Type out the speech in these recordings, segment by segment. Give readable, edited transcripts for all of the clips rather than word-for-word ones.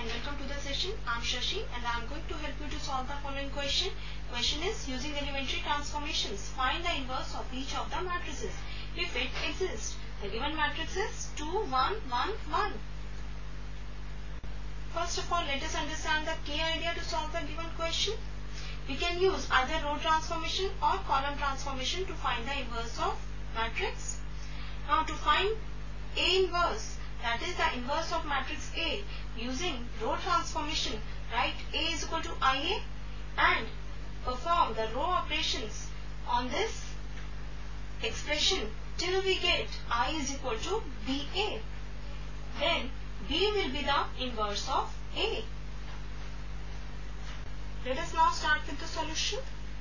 and welcome to the session. I am Shashi and I am going to help you to solve the following question. Question is, using elementary transformations, find the inverse of each of the matrices if it exists. The given matrix is 2, 1, 1, 1. First of all, let us understand the key idea to solve the given question. We can use either row transformation or column transformation to find the inverse of matrix. Now to find A inverse, that is the inverse of matrix A, using row transformation, write A is equal to IA and perform the row operations on this expression till we get I is equal to BA. Then B will be the inverse of A. Let us now start with the solution.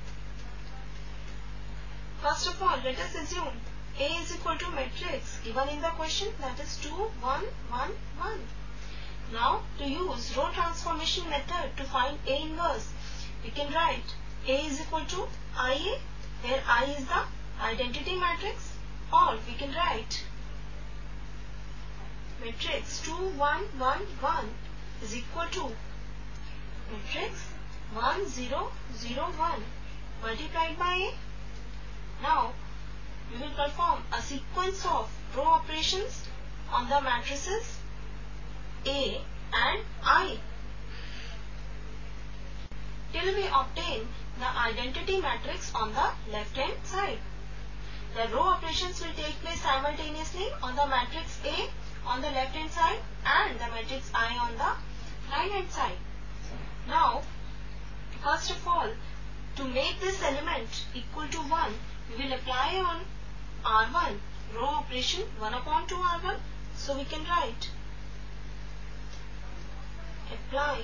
First of all, let us assume A is equal to matrix given in the question, that is 2, 1, 1, 1. Now to use row transformation method to find A inverse, we can write A is equal to IA, where I is the identity matrix, or we can write matrix 2, 1, 1, 1 is equal to matrix 1, 0, 0, 1 multiplied by A. Now we will perform a sequence of row operations on the matrices A and I till we obtain the identity matrix on the left hand side. The row operations will take place simultaneously on the matrix A on the left hand side and the matrix I on the right hand side. Now first of all, to make this element equal to 1, we will apply on R1 row operation 1 upon 2 R1. So we can write applying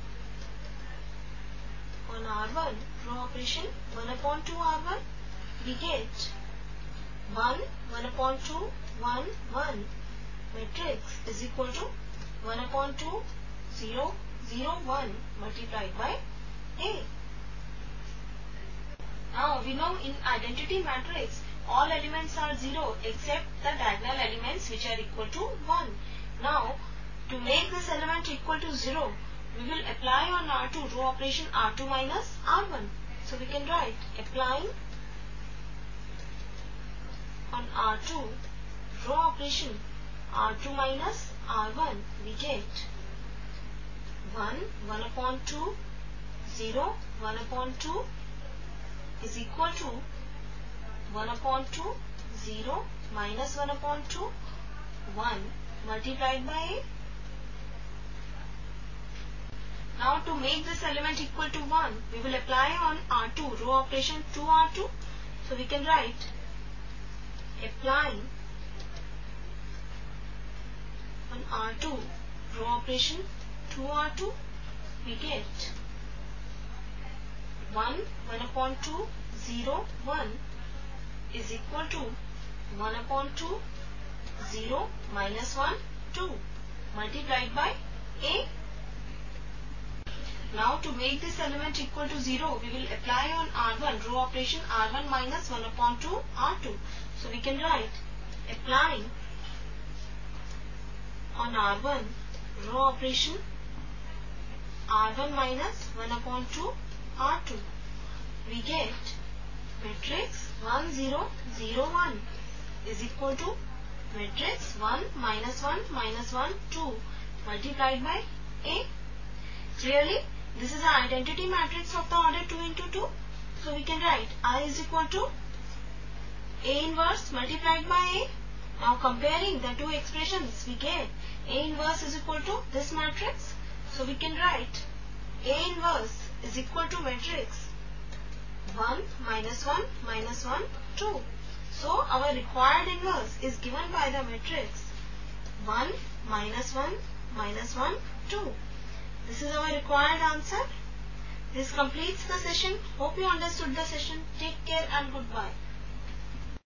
on R1 row operation 1 upon 2 R1, we get 1, 1 upon 2, 1, 1 matrix is equal to 1 upon 2, 0, 0, 1 multiplied by A. Now we know in identity matrix all elements are 0 except the diagonal elements which are equal to 1. Now to make this element equal to 0, we will apply on R2 row operation R2 minus R1. So we can write applying on R2 row operation R2 minus R1, we get 1, 1 upon 2, 0, 1 upon 2 is equal to 1 upon 2, 0, minus 1 upon 2, 1 multiplied by A. Now to make this element equal to 1, we will apply on R2 row operation 2R2. So we can write applying on R2 row operation 2R2, we get 1, 1 upon 2, 0, 1 is equal to 1 upon 2, 0, minus 1, 2 multiplied by A. Now to make this element equal to 0, we will apply on R1 row operation R1 minus 1 upon 2 R2. So we can write applying on R1 row operation R1 minus 1 upon 2 R2. We get matrix 1, 0, 0, 1 is equal to matrix 1, minus 1, minus 1, 2 multiplied by A. Clearly, this is the identity matrix of the order 2 into 2. So we can write I is equal to A inverse multiplied by A. Now comparing the two expressions, we get A inverse is equal to this matrix. So we can write A inverse is equal to matrix 1, minus 1, minus 1, 2. So our required inverse is given by the matrix 1, minus 1, minus 1, 2. This is our required answer. This completes the session. Hope you understood the session. Take care and goodbye.